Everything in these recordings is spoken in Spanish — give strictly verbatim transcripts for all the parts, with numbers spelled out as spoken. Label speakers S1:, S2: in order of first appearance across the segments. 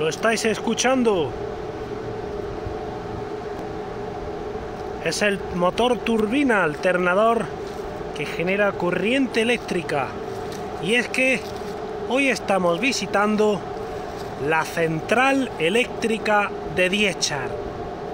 S1: ¿Lo estáis escuchando? Es el motor turbina alternador que genera corriente eléctrica. Y es que hoy estamos visitando la central eléctrica de Diéchar.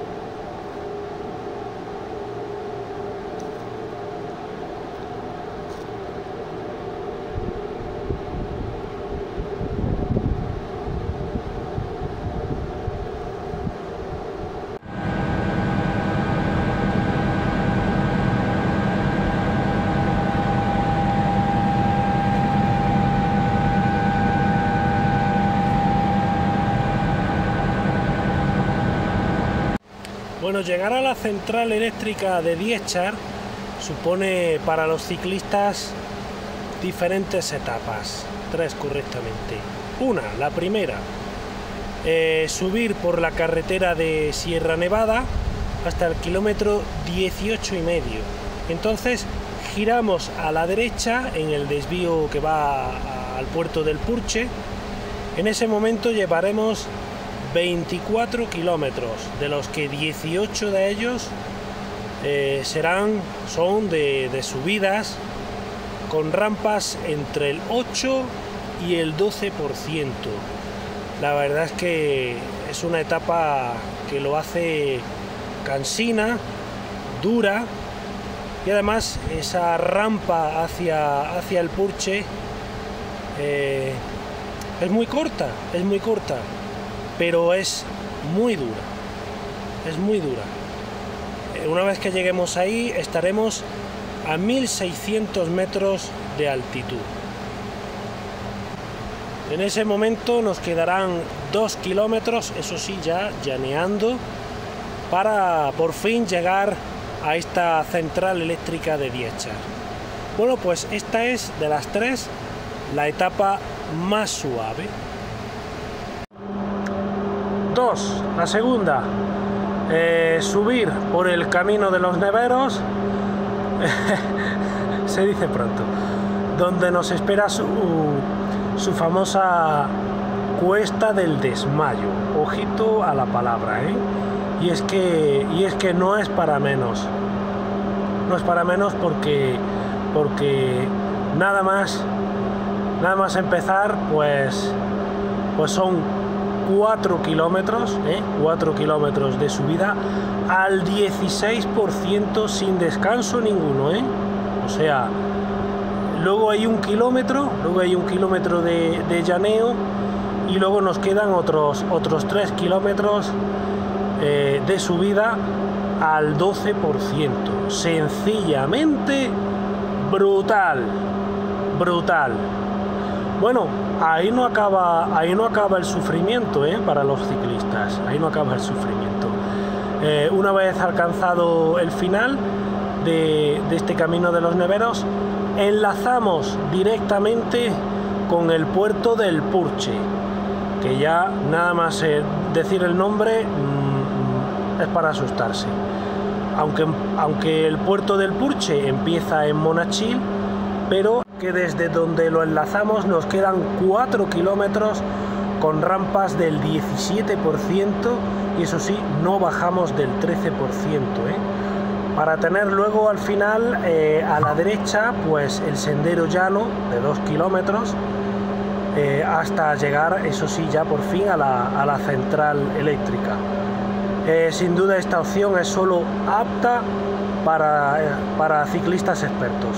S1: Bueno, llegar a la central eléctrica de Diéchar supone para los ciclistas diferentes etapas, tres correctamente. Una, la primera, eh, subir por la carretera de Sierra Nevada hasta el kilómetro dieciocho y medio. Entonces giramos a la derecha en el desvío que va a, al puerto del Purche. En ese momento llevaremos veinticuatro kilómetros, de los que dieciocho de ellos eh, serán, son de, de subidas con rampas entre el ocho y el doce por ciento. La verdad es que es una etapa que lo hace cansina, dura, y además esa rampa hacia, hacia el Purche eh, es muy corta, es muy corta. Pero es muy dura, es muy dura. Una vez que lleguemos ahí estaremos a mil seiscientos metros de altitud. En ese momento nos quedarán dos kilómetros, eso sí, ya llaneando, para por fin llegar a esta central eléctrica de Diéchar. Bueno, pues esta es de las tres la etapa más suave. Dos, la segunda, eh, subir por el camino de los neveros, se dice pronto, donde nos espera su, su famosa cuesta del desmayo. Ojito a la palabra, ¿eh? Y es que, y es que no es para menos, no es para menos porque, porque nada más, nada más empezar, pues, pues son cuatro kilómetros, ¿eh? cuatro kilómetros de subida al dieciséis por ciento sin descanso ninguno, ¿eh? O sea, luego hay un kilómetro, luego hay un kilómetro de, de llaneo y luego nos quedan otros, otros tres kilómetros eh, de subida al doce por ciento. Sencillamente brutal, brutal. Bueno, ahí no acaba, ahí no acaba el sufrimiento, ¿eh? Para los ciclistas, ahí no acaba el sufrimiento. Eh, una vez alcanzado el final de, de este camino de los neveros, enlazamos directamente con el puerto del Purche, que ya nada más eh, decir el nombre mmm, es para asustarse. Aunque, aunque el puerto del Purche empieza en Monachil, pero que desde donde lo enlazamos nos quedan cuatro kilómetros con rampas del diecisiete por ciento y eso sí, no bajamos del trece por ciento, ¿eh? Para tener luego al final eh, a la derecha pues el sendero llano de dos kilómetros eh, hasta llegar, eso sí, ya por fin a la, a la central eléctrica. Eh, sin duda esta opción es solo apta para, eh, para ciclistas expertos.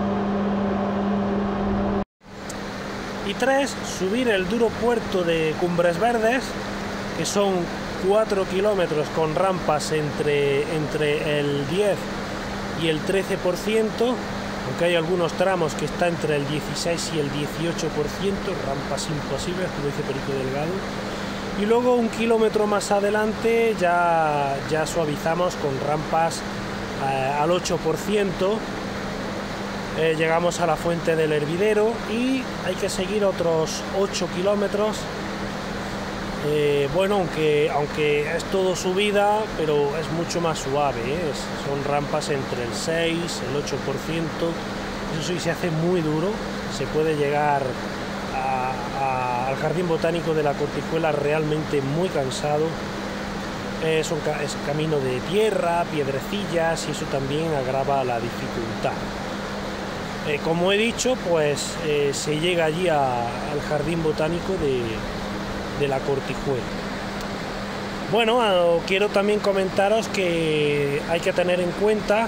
S1: Y tres, subir el duro puerto de Cumbres Verdes, que son cuatro kilómetros con rampas entre, entre el diez y el trece por ciento, aunque hay algunos tramos que está entre el dieciséis y el dieciocho por ciento, rampas imposibles, como dice Perico Delgado. Y luego un kilómetro más adelante ya, ya suavizamos con rampas eh, al ocho por ciento. Eh, llegamos a la fuente del Hervidero y hay que seguir otros ocho kilómetros. Eh, bueno, aunque, aunque es todo subida, pero es mucho más suave, ¿eh? Es, son rampas entre el seis, el ocho por ciento. Eso sí, se hace muy duro, se puede llegar a, a, al Jardín Botánico de la Cortijuela realmente muy cansado. Es un es camino de tierra, piedrecillas, y eso también agrava la dificultad. Eh, como he dicho, pues eh, se llega allí a, al Jardín Botánico de, de la Cortijuela. Bueno, eh, quiero también comentaros que hay que tener en cuenta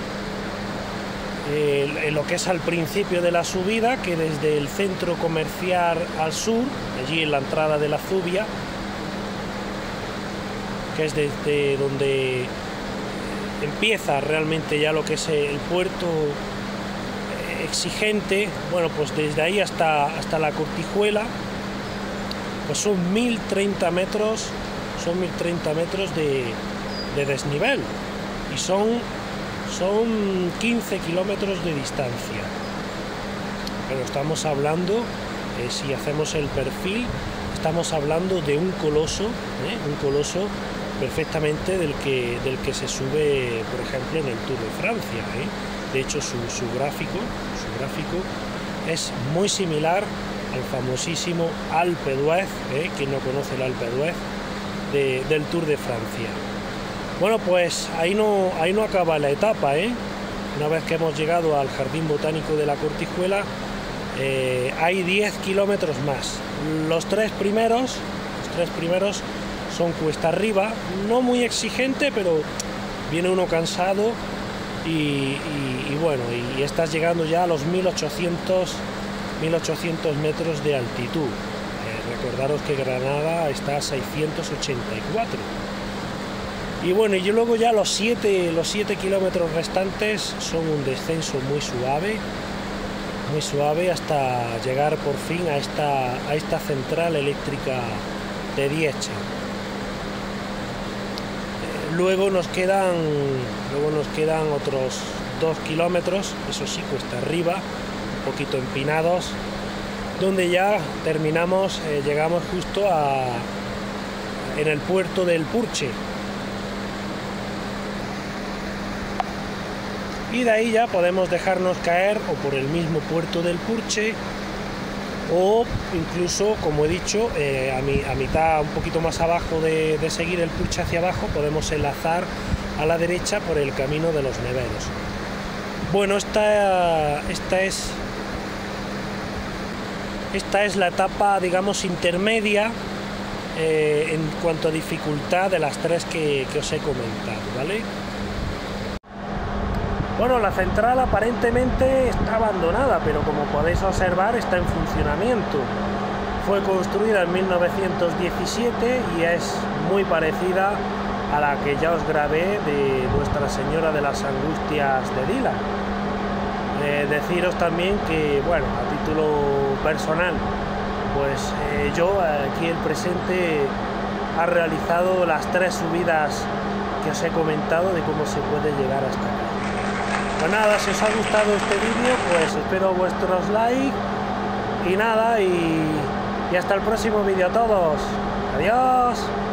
S1: eh, lo que es al principio de la subida, que desde el centro comercial al sur, allí en la entrada de la Zubia, que es desde donde empieza realmente ya lo que es el puerto exigente, bueno, pues desde ahí hasta, hasta la Cortijuela, pues son mil treinta metros, son mil treinta metros de, de desnivel, y son, son quince kilómetros de distancia. Pero estamos hablando, eh, si hacemos el perfil, estamos hablando de un coloso, ¿eh? un coloso perfectamente del que, del que se sube, por ejemplo, en el Tour de Francia, ¿eh? De hecho, su, su, gráfico, su gráfico es muy similar al famosísimo Alpe d'Huez, ¿eh? Quien no conoce el Alpe d'Huez de, del Tour de Francia. Bueno, pues ahí no, ahí no acaba la etapa, ¿eh? Una vez que hemos llegado al Jardín Botánico de la Cortijuela, eh, hay diez kilómetros más. Los tres primeros, los tres primeros son cuesta arriba, no muy exigente, pero viene uno cansado. Y, y, y bueno, y, y estás llegando ya a los mil ochocientos metros de altitud. Eh, recordaros que Granada está a seiscientos ochenta y cuatro. Y bueno, y luego ya los siete los siete kilómetros restantes son un descenso muy suave, muy suave hasta llegar por fin a esta, a esta central eléctrica de Diecha. Luego nos quedan, luego nos quedan otros dos kilómetros, eso sí, cuesta arriba, un poquito empinados, donde ya terminamos, eh, llegamos justo a, en el puerto del Purche. Y de ahí ya podemos dejarnos caer o por el mismo puerto del Purche, o incluso, como he dicho, eh, a, mi, a mitad, un poquito más abajo de, de seguir el Purche hacia abajo, podemos enlazar a la derecha por el camino de los Neveros. Bueno, esta, esta, es, esta es la etapa, digamos, intermedia eh, en cuanto a dificultad de las tres que, que os he comentado, ¿vale? Bueno, la central aparentemente está abandonada, pero como podéis observar está en funcionamiento. Fue construida en mil novecientos diecisiete y es muy parecida a la que ya os grabé de Nuestra Señora de las Angustias de Dila. Eh, deciros también que, bueno, a título personal, pues eh, yo aquí el presente ha realizado las tres subidas que os he comentado de cómo se puede llegar hasta acá. Pues nada, si os ha gustado este vídeo, pues espero vuestros likes y nada, y, y hasta el próximo vídeo a todos. Adiós.